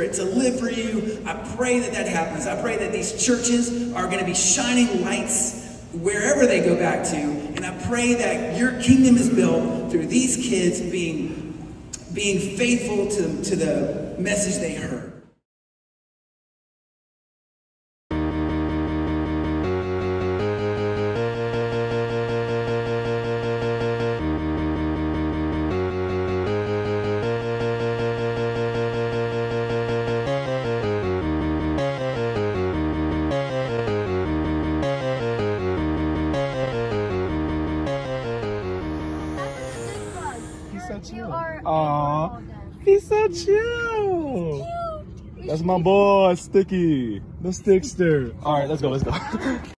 Spirit to live for you. I pray that that happens. I pray that these churches are going to be shining lights wherever they go back to. And I pray that your kingdom is built through these kids being faithful to the message they heard. Aww, he's so cute. That's my boy, Sticky, the Stickster. All right, let's go.